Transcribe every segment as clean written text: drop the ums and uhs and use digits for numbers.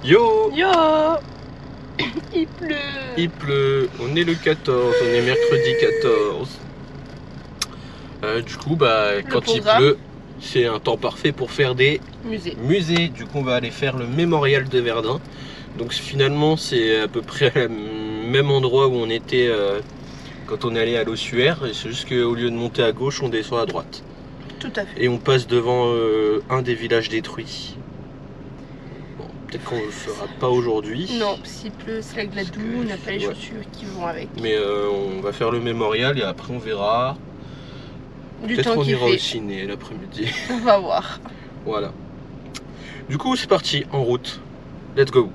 Yo! Yo! Il pleut! Il pleut, on est le 14, on est mercredi 14. Du coup, quand il pleut, c'est un temps parfait pour faire des musées. Du coup, on va aller faire le mémorial de Verdun. Donc finalement, c'est à peu près le même endroit où on était quand on est allé à l'Ossuaire. C'est juste qu'au lieu de monter à gauche, on descend à droite. Tout à fait. Et on passe devant un des villages détruits. Bon, peut-être qu'on ne le fera pas aujourd'hui. Non, s'il pleut, c'est la gladoue, on n'a pas les chaussures qui vont avec. Mais on va faire le mémorial et après on verra. Peut-être on ira au ciné l'après-midi. On va voir. Voilà. Du coup, c'est parti, en route. Let's go.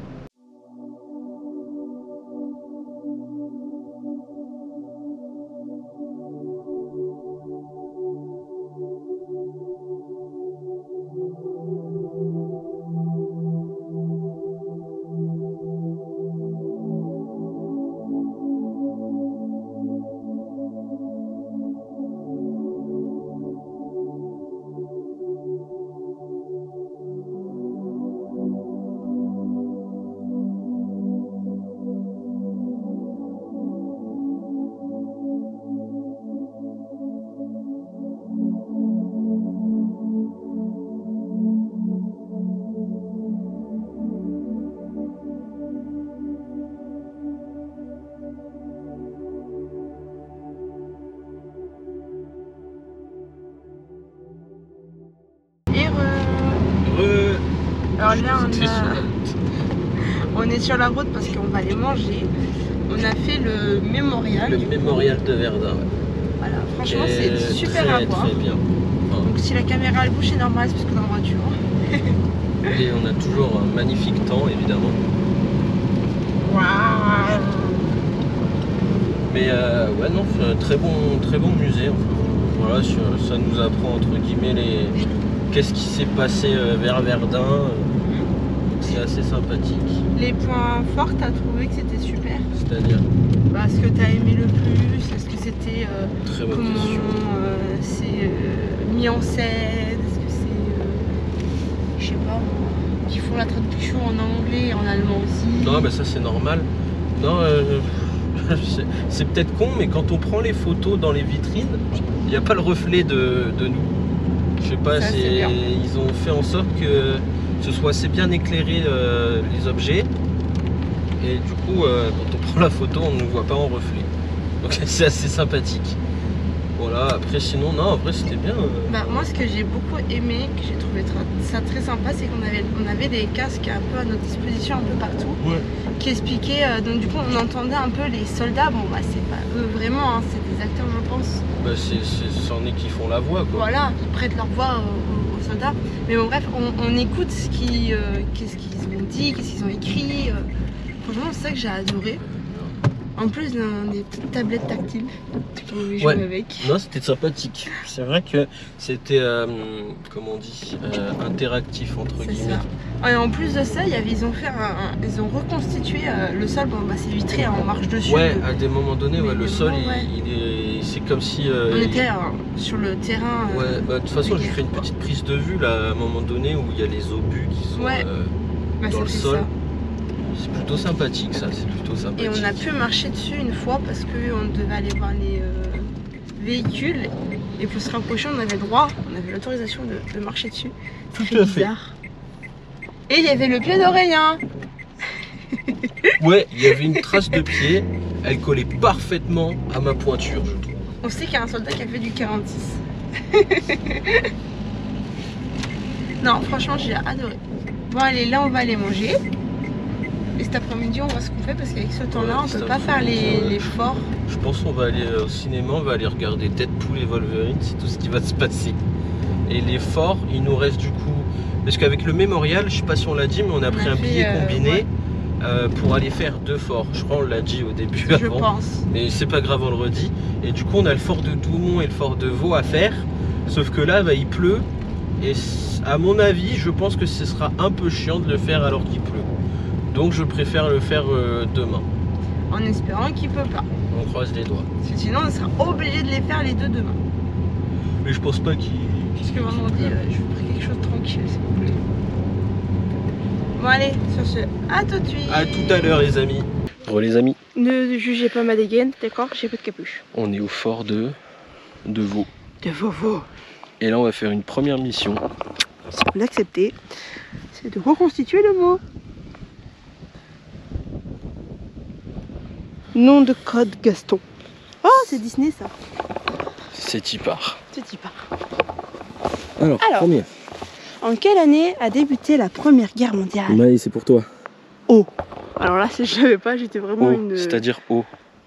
Alors là, on est sur la route parce qu'on va aller manger. On a fait le mémorial. Le mémorial de Verdun. Voilà, franchement, c'est super à voir. Très bien. Donc si la caméra elle bouge, c'est normal, c'est parce qu'on est en voiture. Et on a toujours un magnifique temps, évidemment. Waouh! Mais ouais, non, très bon musée. Enfin, voilà, ça nous apprend entre guillemets qu'est-ce qui s'est passé vers Verdun. C'est assez sympathique. Les points forts, t'as trouvé que c'était super? C'est-à-dire? Ce que t'as aimé le plus, est-ce que c'était très bonne comment c'est mis en scène? Est-ce que c'est je sais pas, qu'ils font la traduction en anglais et en allemand aussi? Non, ça c'est normal. Non, c'est peut-être con, mais quand on prend les photos dans les vitrines, il n'y a pas le reflet de nous. Je sais pas, ils ont fait en sorte que ce soit assez bien éclairé les objets. Et du coup, quand on prend la photo, on ne nous voit pas en reflet. Donc c'est assez sympathique. Voilà, après sinon, non, en vrai c'était bien. Moi ce que j'ai beaucoup aimé, que j'ai trouvé ça très sympa, c'est qu'on avait des casques un peu à notre disposition un peu partout, qui expliquaient, donc du coup on entendait un peu les soldats, c'est pas eux vraiment, hein, c'est des acteurs je pense. C'en est qui font la voix quoi. Voilà, ils prêtent leur voix aux soldats, mais bon bref, on écoute qu'est-ce qu'ils ont dit, qu'est-ce qu'ils ont écrit, franchement c'est ça que j'ai adoré. En plus, on a des petites tablettes tactiles, tu pouvais jouer avec. Non, c'était sympathique. C'est vrai que c'était, comment on dit, interactif entre guillemets. Ça. Et en plus de ça, ils ont reconstitué le sol. C'est vitré, on marche dessus. Ouais, à des moments donnés, le sol, c'est comme si. On était sur le terrain. Ouais, de toute façon, j'ai fait une petite prise de vue là, à un moment donné où il y a les obus qui sont dans le sol. C'est plutôt sympathique ça, c'est plutôt sympathique. Et on a pu marcher dessus une fois parce qu'on devait aller voir les véhicules et pour se rapprocher on avait le droit, on avait l'autorisation de marcher dessus. C'est très bizarre. Et il y avait le pied d'Aurélien. Ouais, il y avait une trace de pied, elle collait parfaitement à ma pointure je trouve. On sait qu'il y a un soldat qui a fait du 46. Non franchement j'ai adoré. Bon allez, là on va aller manger. Et cet après-midi, on voit ce qu'on fait parce qu'avec ce temps-là, on peut pas faire les forts. Je pense qu'on va aller au cinéma, on va aller regarder Deadpool et Wolverine, c'est tout ce qui va se passer. Et les forts, il nous reste du coup... Parce qu'avec le mémorial, je sais pas si on l'a dit, mais on a pris un billet combiné pour aller faire 2 forts. Je crois on l'a dit au début avant. Je pense. Mais c'est pas grave, on le redit. Et du coup, on a le fort de Doumont et le fort de Vaux à faire. Sauf que là, il pleut. Et à mon avis, je pense que ce sera un peu chiant de le faire alors qu'il pleut. Donc je préfère le faire demain. En espérant qu'il peut pas. On croise les doigts. Parce que sinon on sera obligé de les faire les 2 demain. Mais je pense pas qu'il... Parce que vendredi, je vous prie quelque chose de tranquille s'il vous plaît. Bon allez, sur ce, à tout de suite. À tout à l'heure les amis. Bon les amis. Ne jugez pas ma dégaine, d'accord? J'ai pas de capuche. On est au fort de Vaux. De Vovo. Et là on va faire une première mission. Si vous l'acceptez, c'est de reconstituer le mot. Nom de code Gaston. Oh, c'est Disney ça. C'est y part. C'est y part. Alors, première. En quelle année a débuté la Première Guerre mondiale? Maï, c'est pour toi. Oh. Alors là, je savais pas, j'étais vraiment une... C'est-à-dire O.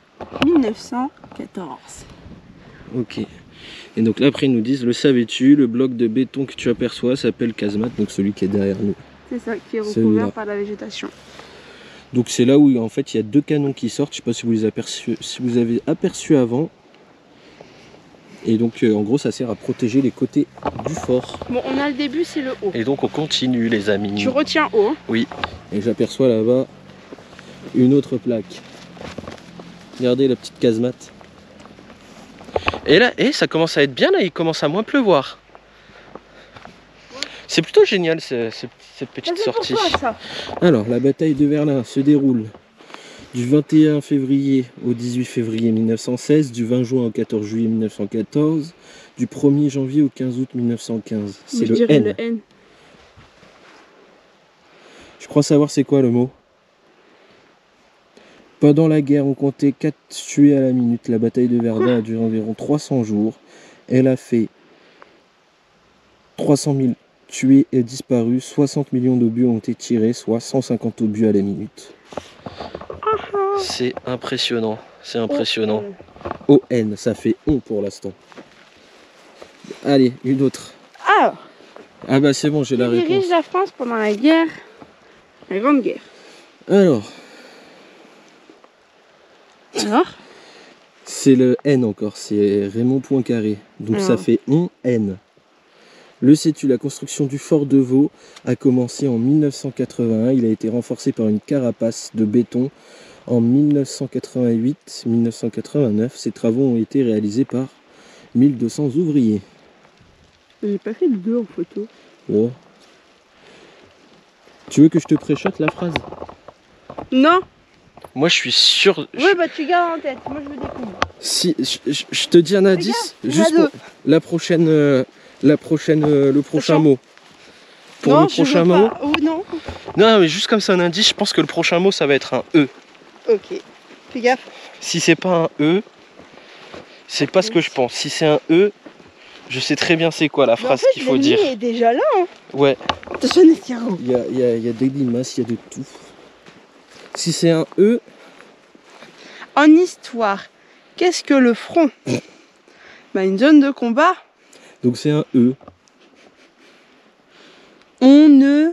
1914. Ok. Et donc là après ils nous disent, le savais-tu, le bloc de béton que tu aperçois s'appelle casemate, donc celui qui est derrière nous. C'est ça, qui est recouvert par la végétation. Donc c'est là où en fait il y a deux canons qui sortent, je sais pas si vous avez aperçu avant. Et donc en gros ça sert à protéger les côtés du fort. Bon, on a le début, c'est le haut. Et donc on continue les amis. Tu retiens haut. Oui. Et j'aperçois là-bas une autre plaque. Regardez la petite casemate. Et là, ça commence à être bien, là il commence à moins pleuvoir. C'est plutôt génial cette petite sortie. Alors, la bataille de Verdun se déroule du 21 février au 18 février 1916, du 20 juin au 14 juillet 1914, du 1er janvier au 15 août 1915. C'est le N. Je crois savoir c'est quoi le mot. Pendant la guerre, on comptait 4 tués à la minute. La bataille de Verdun a duré environ 300 jours. Elle a fait 300 000 tués et disparus. 60 millions d'obus ont été tirés, soit 150 obus à la minute. C'est impressionnant. C'est impressionnant. ON, ça fait on pour l'instant. Allez, une autre. Ah bah c'est bon, j'ai la réponse. Qui dirige la France pendant la guerre, la Grande Guerre? Alors c'est le N encore, c'est Raymond Poincaré. Donc ça fait on N. Le sais-tu, la construction du fort de Vaux a commencé en 1981. Il a été renforcé par une carapace de béton en 1988-1989. Ces travaux ont été réalisés par 1200 ouvriers. J'ai pas fait de 2 en photo. Oh. Tu veux que je te préchote la phrase? Non. Moi je suis sûr. Oui, bah tu gardes en tête, moi je me découvre. Si je te dis un indice, juste pour le prochain mot. Pour non, le prochain mot. Oh, non. Non, mais juste comme ça un indice, je pense que le prochain mot ça va être un E. Ok, fais gaffe. Si c'est pas un E, c'est pas ce que je pense. Si c'est un E, je sais très bien c'est quoi la phrase qu'il faut dire. L'ennemi est déjà là. Hein. Ouais. Attention, Nescaro. Il y a des limaces, il y a de tout. Si c'est un E. En histoire, qu'est-ce que le front? Bah, une zone de combat. Donc c'est un E. On ne...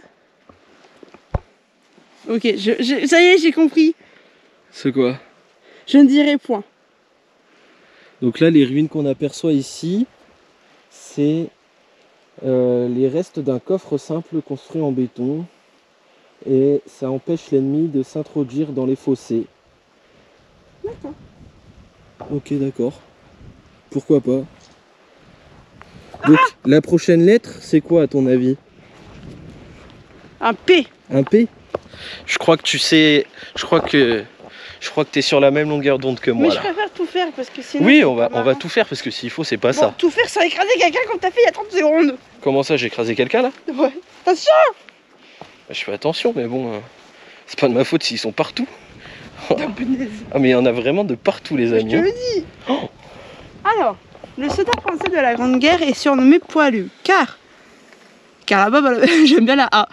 Ok, ça y est, j'ai compris. C'est quoi? Je ne dirai point. Donc là, les ruines qu'on aperçoit ici, c'est les restes d'un coffre simple construit en béton. Et ça empêche l'ennemi de s'introduire dans les fossés. D'accord. Ok, d'accord. Pourquoi pas. Donc, la prochaine lettre, c'est quoi à ton avis? Un P. Un P? Je crois que tu sais... Je crois que tu es sur la même longueur d'onde que moi. Mais là. je préfère tout faire parce que sinon... Oui, on va tout faire parce que s'il faut, c'est pas ça. Tout faire sans écraser quelqu'un comme t'as fait il y a 30 secondes. Comment ça, j'ai écrasé quelqu'un là? Ouais. Attention. Je fais attention, mais bon... c'est pas de ma faute s'ils sont partout. Oh, punaise. Ah mais il y en a vraiment de partout les amis. Je te le dis. Oh. Alors, le soldat français de la Grande Guerre est surnommé Poilu, car là-bas, j'aime bien la A.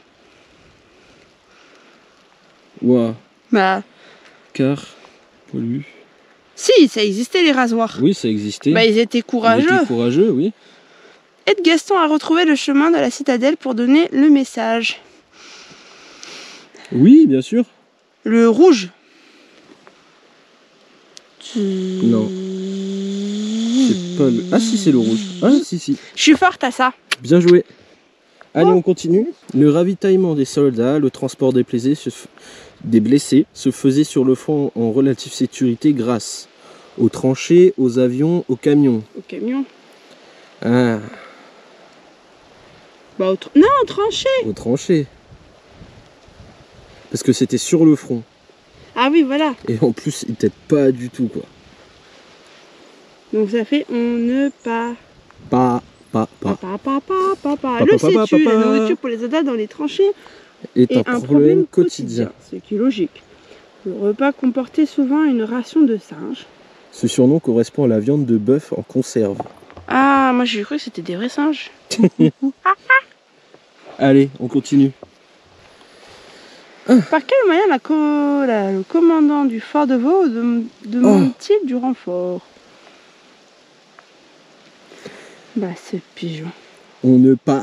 Ouah. Bah. Car, Poilu. Si, ça existait les rasoirs. Oui, ça existait. Bah, ils étaient courageux. Ils étaient courageux, oui. Aide Gaston à retrouver le chemin de la citadelle pour donner le message. Oui, bien sûr. Le rouge. Non. C'est pas le... Ah si, c'est le rouge. Ah si. Je suis forte à ça. Bien joué. Allez, on continue. Le ravitaillement des soldats, le transport des blessés se faisait sur le front en relative sécurité grâce aux tranchées, aux avions, aux camions. Aux camions. Ah. Bah, non, aux tranchées. Aux tranchées. Parce que c'était sur le front. Ah oui, voilà. Et en plus, il t'aide pas du tout, quoi. Donc ça fait on ne pas. Le sais-tu, la nourriture pour les soldats dans les tranchées est un problème quotidien. Ce qui est logique. Le repas comportait souvent une ration de singe. Ce surnom correspond à la viande de bœuf en conserve. Ah, moi j'ai cru que c'était des vrais singes. Allez, on continue. Par quel moyen le commandant du fort de Vaux demande-t-il du renfort? Bah, ce pigeon. On ne pas.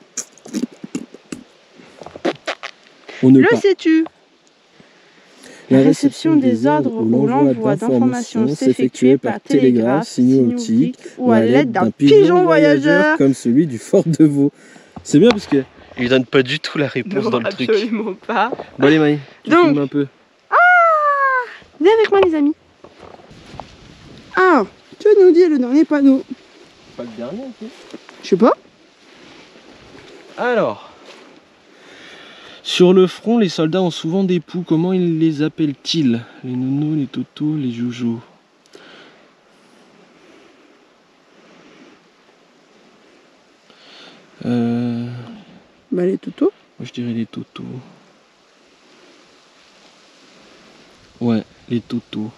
Le sais-tu? La réception des ordres ou l'envoi d'informations s'effectuait par télégraphe, signaux optiques ou à l'aide d'un pigeon voyageur comme celui du fort de Vaux. C'est bien parce que il donne pas du tout la réponse dans le truc. Absolument pas. Bon allez Maï, tu filmes un peu. Ah, venez avec moi les amis. Ah, que nous dit le dernier panneau? Pas le dernier ici. Je sais pas. Alors, sur le front, les soldats ont souvent des poux. Comment ils les appellent-ils? Les nounous, les totos, les joujous. Bah les totos. Moi je dirais les totos. Ouais, les totos.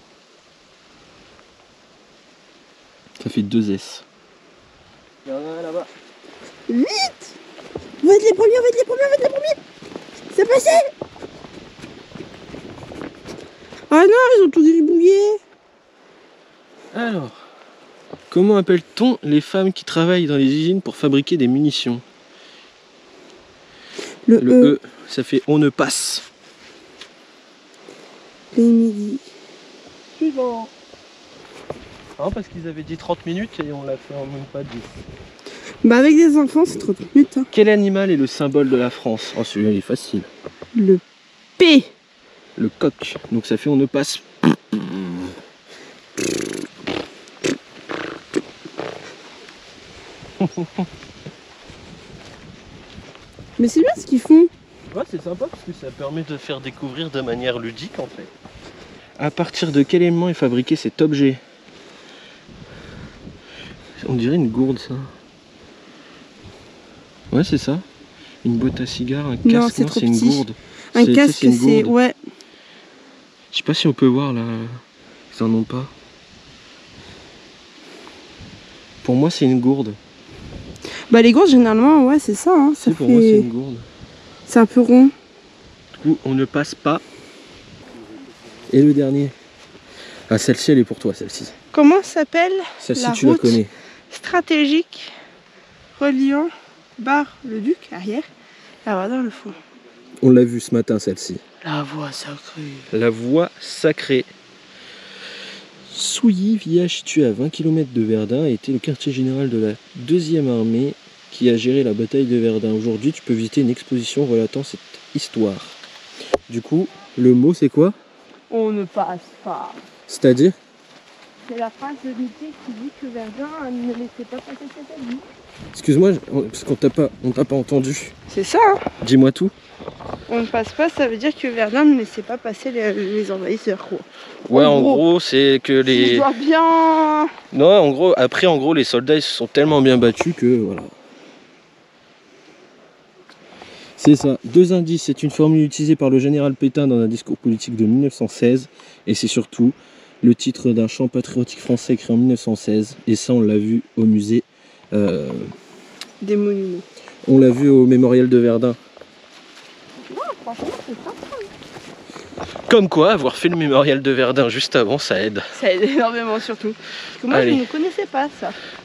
Ça fait 2 S. Il y en a un là-bas. Vite! On va être les premiers, on va être les premiers, on va être les premiers! C'est passé! Ah non, ils ont tout gribouillé! Alors, comment appelle-t-on les femmes qui travaillent dans les usines pour fabriquer des munitions? Le E, ça fait on ne passe. Les midis. Suivant. Non, parce qu'ils avaient dit 30 minutes et on l'a fait en même pas 10. Bah avec des enfants, c'est 30 minutes. Hein. Quel animal est le symbole de la France? Oh, celui-là il est facile. Le P. Le coq. Donc ça fait on ne passe. Mais c'est bien ce qu'ils font. Ouais, c'est sympa parce que ça permet de faire découvrir de manière ludique en fait. À partir de quel élément est fabriqué cet objet? On dirait une gourde ça. Ouais, c'est ça. Une boîte à cigares, un casque, non, c'est une gourde. Un casque, c'est... Ouais. Je sais pas si on peut voir là. Ils en ont pas. Pour moi, c'est une gourde. Bah les gourdes, généralement, ouais, c'est ça. Hein. Ça pour moi, c'est une gourde. C'est un peu rond. Du coup, on ne passe pas. Et le dernier. Ah, celle-ci, elle est pour toi, celle-ci. Comment s'appelle celle-ci, la tu la route connais. Stratégique reliant Bar-le-Duc, arrière, et Verdun, le fond. On l'a vu ce matin, celle-ci. La voie sacrée. La voie sacrée. Souilly, village situé à 20 km de Verdun, a été le quartier général de la 2e armée qui a géré la bataille de Verdun. Aujourd'hui, tu peux visiter une exposition relatant cette histoire. Du coup, le mot, c'est quoi? On ne passe pas. C'est-à-dire? C'est la phrase de Mickey qui dit que Verdun ne laissait pas passer cette année. Excuse-moi, parce qu'on t'a pas entendu. C'est ça, hein. Dis-moi tout. On ne passe pas, ça veut dire que Verdun ne laissait pas passer les envahisseurs, quoi. Ouais, en gros, c'est que les... Si je dois bien... Non, en gros, après, les soldats, ils se sont tellement bien battus que, voilà. C'est ça. 2 indices, c'est une formule utilisée par le général Pétain dans un discours politique de 1916. Et c'est surtout le titre d'un chant patriotique français créé en 1916. Et ça, on l'a vu au musée... Des monuments. On l'a vu au mémorial de Verdun. Non, franchement, c'est sympa. Comme quoi, avoir fait le mémorial de Verdun juste avant, ça aide. Ça aide énormément, surtout. Parce que moi, je ne connaissais pas ça.